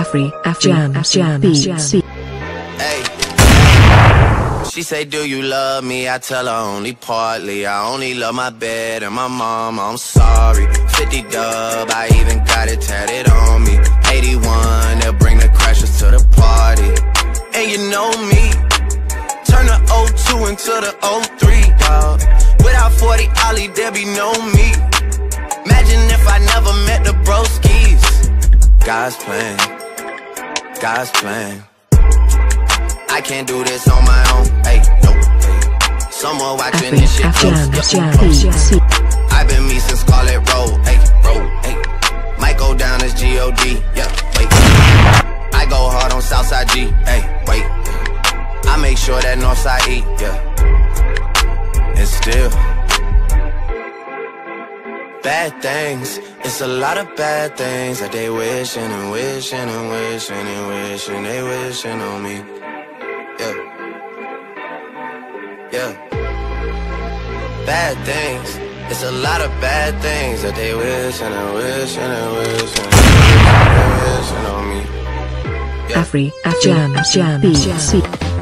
Jam Beats. Hey. She say, do you love me? I tell her only partly. I only love my bed and my mom, I'm sorry. 50 dub, I even got it tatted on me. 81, they'll bring the crashers to the party. And you know me, turn the 02 into the 03, dawg. Without 40 Ollie, there be no me. Imagine if I never met the broskies. God's plan, God's plan. I can't do this on my own, hey, no, hey. Someone watching this shit close. I've been me since Scarlet Road, hey, hey. Might go down as G.O.D., yeah, wait. I go hard on Southside G, hey, wait. I make sure that Northside E, yeah. And still bad things, it's a lot of bad things that they wishing and wishing and wishing and wishing they wishing on me. Yeah, yeah. Bad things, it's a lot of bad things that they wishing and wishing and wishing and wishing on me. Yeah. Jam Beats.